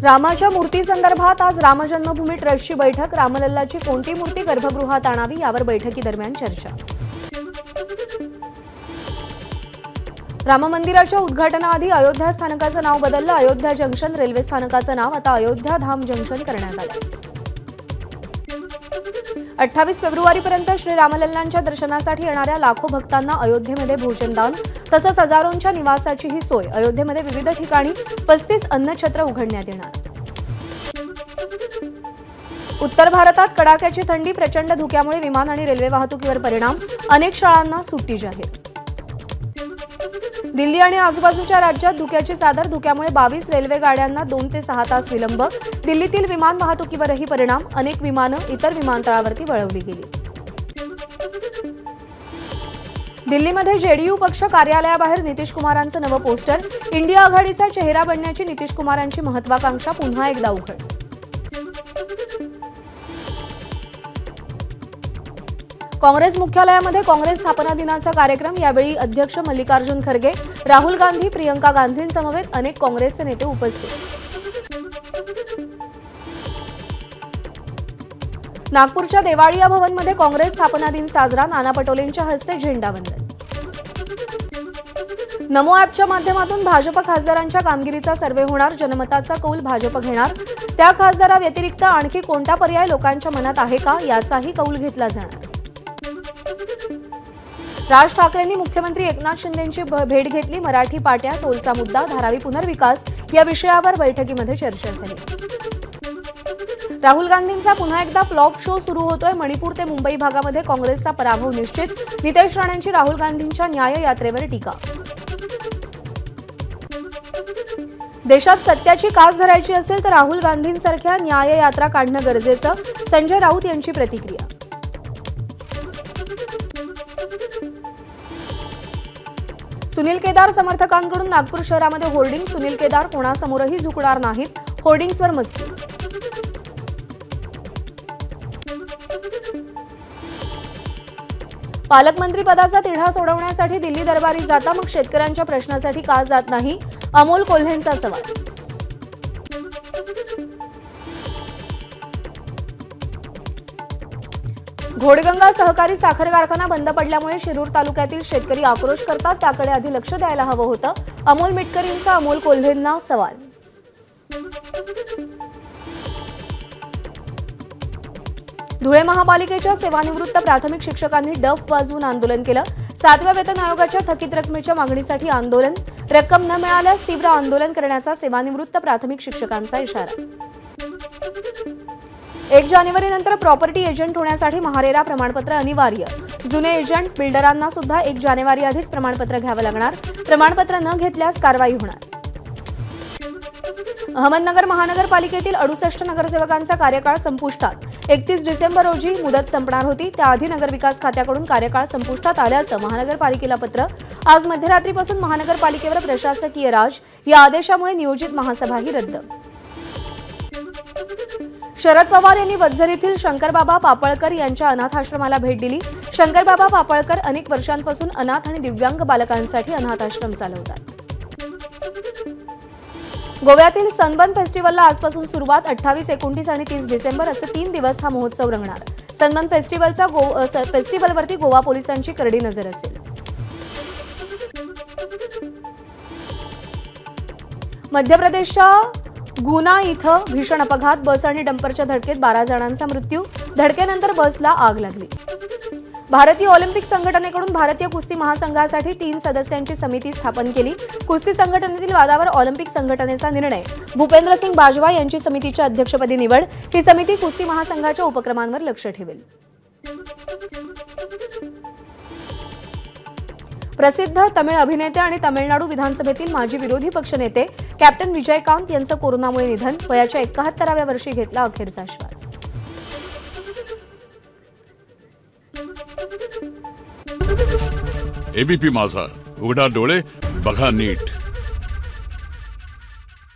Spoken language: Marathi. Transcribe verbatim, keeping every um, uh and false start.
रामाच्या मूर्तीसंदर्भात आज राम जन्मभूमी ट्रस्टची बैठक। रामलल्लाची कोणती मूर्ती गर्भगृहात आणावी यावर बैठकीदरम्यान चर्चा। राम मंदिराच्या उद्घाटनाआधी अयोध्या स्थानकाचं नाव बदललं। अयोध्या जंक्शन रेल्वे स्थानकाचं नाव आता अयोध्या धाम जंक्शन करण्यात आलं। अठ्ठावीस फेब्रुवारीपर्यंत श्री रामलल्लांच्या दर्शनासाठी येणाऱ्या लाखो भक्तांना अयोध्येमध्ये भोजनदान तसंच हजारोंच्या निवासाची ही सोय। अयोध्येमध्ये विविध ठिकाणी पस्तीस अन्नछत्र उघडण्यात येणार। उत्तर भारतात कडाक्याची थंडी, प्रचंड धुक्यामुळे विमान आणि रेल्वे वाहतुकीवर परिणाम। अनेक शाळांना सुट्टी जाहीर। दिल्ली आणि आजूबाजूच्या राज्यात धुक्याची चादर, धुक्यामुळे बावीस रेल्वे गाड्यांना दोन ते सहा तास विलंब। दिल्लीतील विमान वाहतुकीवरही परिणाम, अनेक विमानं इतर विमानतळावरती वळवली गेली। दिल्लीमध्ये जेडीयू पक्ष कार्यालयाबाहेर नितीश कुमारांचं नवं पोस्टर। इंडिया आघाडीचा चेहरा बनण्याची नितीश कुमारांची महत्वाकांक्षा पुन्हा एकदा उघड। काँग्रेस मुख्यालयामध्ये काँग्रेस स्थापना दिनाचा कार्यक्रम। यावेळी अध्यक्ष मल्लिकार्जुन खरगे, राहुल गांधी, प्रियंका गांधींसमवेत अनेक काँग्रेसचे नेते उपस्थित। नागपूरच्या देवाळिया भवनमध्ये काँग्रेस स्थापना दिन साजरा। नाना पटोलेंच्या हस्ते झेंडावंदन। नमो ॲपच्या माध्यमातून भाजप खासदारांच्या कामगिरीचा सर्व्हे होणार। जनमताचा कौल भाजप घेणार। त्या खासदाराव्यतिरिक्त आणखी कोणता पर्याय लोकांच्या मनात आहे का याचाही कौल घेतला जाणार। राज ठाकरेंनी मुख्यमंत्री एकनाथ शिंदेंची भेट घेतली। मराठी पाट्या, टोलचा मुद्दा, धारावी पुनर्विकास या विषयावर बैठकीमध्ये चर्चा झाली। राहुल गांधींचा पुन्हा एकदा फ्लॉप शो सुरू होतोय। मणिपूर ते मुंबई भागामध्ये काँग्रेसचा पराभव निश्चित। नितेश राणेंची राहुल गांधींच्या न्याय यात्रेवर टीका। देशात सत्याची कास धरायची असेल तर राहुल गांधींसारख्या न्याय यात्रा काढणं गरजेचं, संजय राऊत यांची प्रतिक्रिया। सुनील केदार समर्थकांकडून नागपूर शहरामध्ये होर्डिंग। सुनील केदार कोणासमोरही झुकणार नाहीत, होर्डिंग्सवर मजकूर। पालकमंत्री पदाचा तिढा सोडवण्यासाठी दिल्ली दरबारी जाता, मग शेतकऱ्यांच्या प्रश्नासाठी का जात नाही, अमोल कोल्हेंचा सवाल। घोडगंगा सहकारी साखर कारखाना बंद पडल्यामुळे शिरूर तालुक्यातील शेतकरी आक्रोश करतात। त्याकडे आधी लक्ष द्यायला हवं होतं, अमोल मिटकरींचा अमोल कोल्हेंना सवाल। धुळे महापालिकेच्या सेवानिवृत्त प्राथमिक शिक्षकांनी डफ वाजवून आंदोलन केलं। सातव्या वेतन आयोगाच्या थकीत रकमेच्या मागणीसाठी आंदोलन। रक्कम न मिळाल्यास तीव्र आंदोलन करण्याचा सेवानिवृत्त प्राथमिक शिक्षकांचा इशारा। एक जानेवारी नंतर प्रॉपर्टी एजंट होण्यासाठी महारेरा प्रमाणपत्र अनिवार्य। जुने एजंट बिल्डरांना सुद्धा एक जानेवारी आधीच प्रमाणपत्र घ्यावं लागणार। प्रमाणपत्र न घेतल्यास कारवाई होणार। अहमदनगर महानगरपालिकेतील अडुसष्ट नगरसेवकांचा कार्यकाळ संपुष्टात। एकतीस डिसेंबर रोजी मुदत संपणार होती, त्याआधी नगरविकास खात्याकडून कार्यकाळ संपुष्टात आल्याचं महानगरपालिकेला पत्र। आज मध्यरात्रीपासून महानगरपालिकेवर प्रशासकीय राज, या आदेशामुळे नियोजित महासभाही रद्द। शरद पवार यांनी वज्झर येथील शंकरबाबा पापळकर यांच्या अनाथाश्रमाला भेट दिली। शंकरबाबा पापळकर अनेक वर्षांपासून अनाथ आणि दिव्यांग बालकांसाठी अनाथाश्रम चालवतात। गोव्यातील सनबर्न फेस्टिव्हलला आजपासून सुरुवात। अठ्ठावीस, एकोणतीस आणि तीस डिसेंबर असे तीन दिवस हा महोत्सव रंगणार। सनबर्न फेस्टिव्हलचा गो फेस्टिव्हलवरती गोवा पोलिसांची करडी नजर असेल। मध्य प्रदेशच्या गुना इथं भीषण अपघात, बस आणि डंपरच्या धडकेत बारा जणांचा मृत्यू। धडकेनंतर बसला आग लागली। भारतीय ऑलिम्पिक संघटनेकडून भारतीय कुस्ती महासंघासाठी तीन सदस्यांची समिती स्थापन केली। कुस्ती संघटनेतील वादावर ऑलिम्पिक संघटनेचा निर्णय। भूपेंद्रसिंग बाजवा यांची समितीच्या अध्यक्षपदी निवड। ही समिती कुस्ती महासंघाच्या उपक्रमांवर लक्ष ठेवेल। प्रसिद्ध तमिळ अभिनेते आणि तमिळनाडू विधानसभेतील माजी विरोधी पक्षनेते कॅप्टन विजयकांत यांचं कोरोनामुळे निधन। वयाच्या एकाहत्तराव्या वर्षी घेतला अखेरचा श्वास। एबीपी माझा, उघडा डोळे बघा नीट।